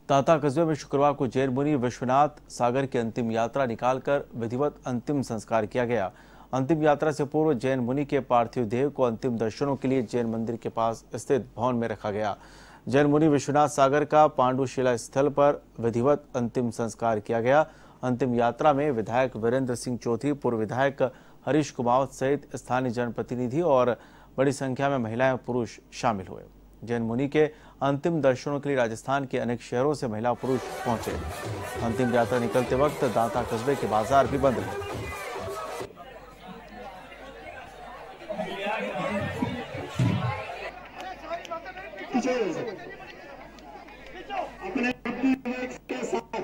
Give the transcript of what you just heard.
दाता कस्बे में शुक्रवार को जैन मुनि विश्वनाथ सागर की अंतिम यात्रा निकालकर विधिवत अंतिम संस्कार किया गया। अंतिम यात्रा से पूर्व जैन मुनि के पार्थिव देह को अंतिम दर्शनों के लिए जैन मंदिर के पास स्थित भवन में रखा गया। जैन मुनि विश्वनाथ सागर का पांडुशिला स्थल पर विधिवत अंतिम संस्कार किया गया। अंतिम यात्रा में विधायक वीरेंद्र सिंह चौधरी, पूर्व विधायक हरीश कुमावत सहित स्थानीय जनप्रतिनिधि और बड़ी संख्या में महिलाएं और पुरुष शामिल हुए। जैन मुनि के अंतिम दर्शनों के लिए राजस्थान के अनेक शहरों से महिला पुरुष पहुंचे। अंतिम यात्रा निकलते वक्त दाता कस्बे के बाजार भी बंद रहे। अपने के साथ